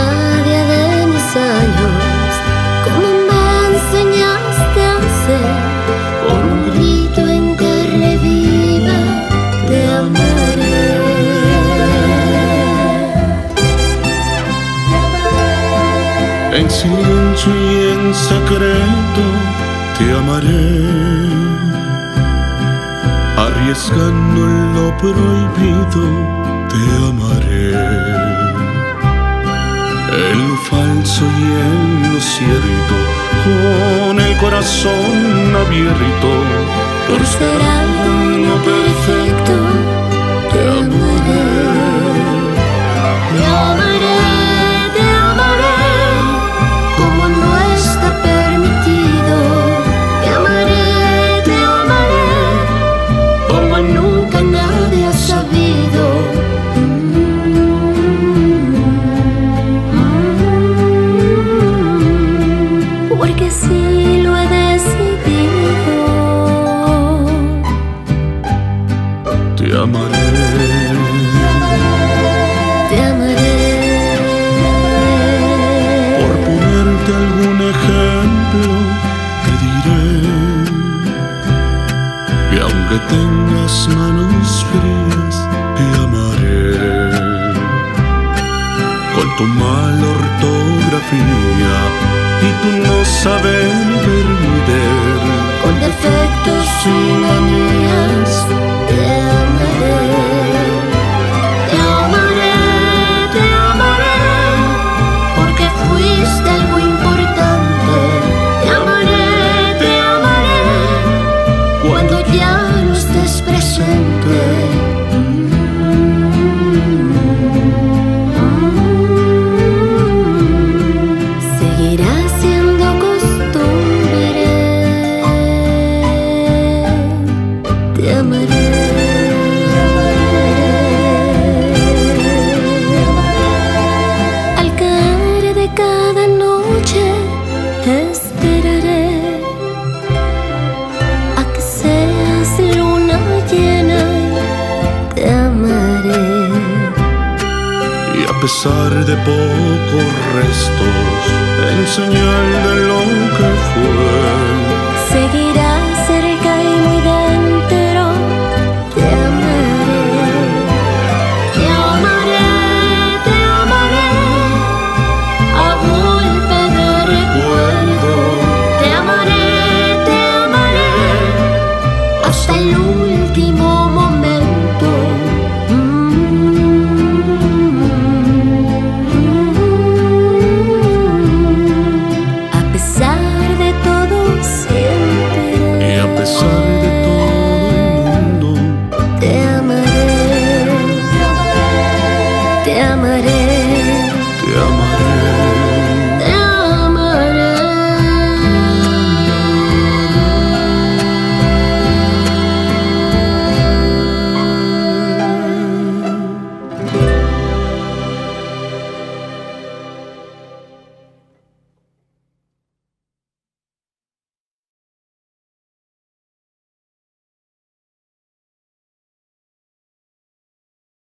día de mis años, como me enseñaste a hacer, con un grito en carne viva, te amaré. En silencio y en secreto te amaré, arriesgando en lo prohibido te amaré, en lo falso y en lo cierto, con el corazón abierto, Por ser algo no perfecto, te amaré. Te amaré, te amaré, como no está permitido. Te amaré, como nunca nadie ha sabido. Porque sí lo he decidido. te amaré. Te amaré. Por ponerte algún ejemplo, te diré que aunque tengas manos frías, te amaré. Con tu mala ortografía y tu no saber perder, Con defectos y manías, te amaré. Te amaré, porque fuiste algo importante. Te amaré, cuando ya no estés presente. Seguirá siendo costumbre. Te amaré. Al caer de cada noche esperaré a que seas luna llena y te amaré. y a pesar de pocos restos, en señal de lo que fue, Seguirá